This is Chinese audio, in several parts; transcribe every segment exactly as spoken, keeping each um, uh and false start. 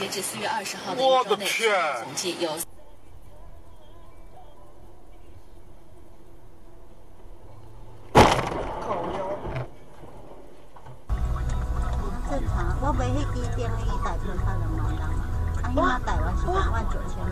截至四月二十号的一周内统计有。 正常，我买迄支电的一台票才两万人，啊，迄马台湾是两万九千。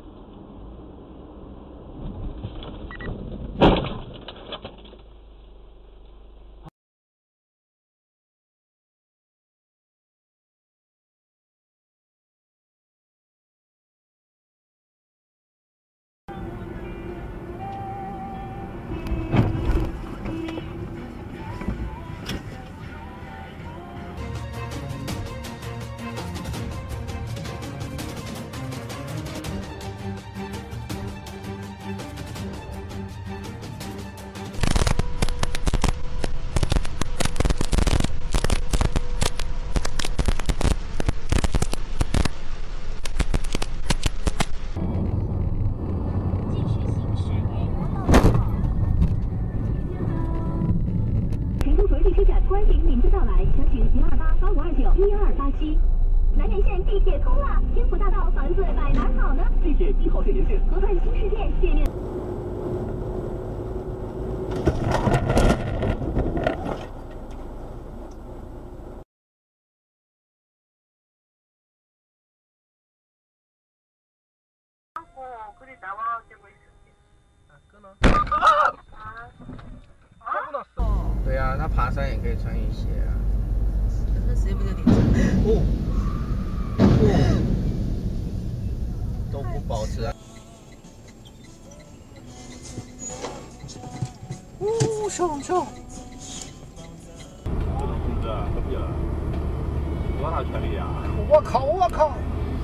欢迎您的到来，详询零二八八五二九一二八七。南延线地铁通了，天府大道房子买哪儿好呢？ 地铁一号线沿线， 河畔新世界界面。 哦，可以带我结果一啊，哥呢？啊！啊！不能送。对啊，他爬山也可以穿雨鞋啊。 那谁不就顶着？ 哦哦，都不保持啊。 呜，上上。 这种同志何必了？多大权利啊？ 我靠！我靠！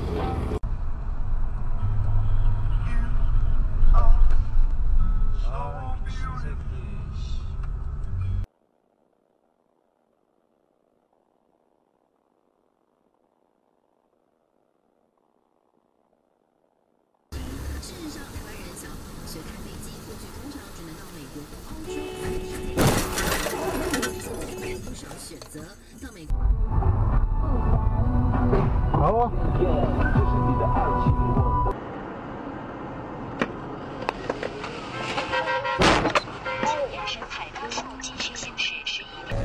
事实上，台湾人想学开飞机，过去通常只能到美国和欧洲，现在有不少选择到美国。 好啊。这是你的爱情梦。 原神海高速继续行驶十一点。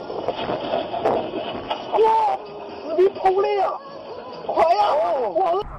哇！死皮头了呀！快呀！我。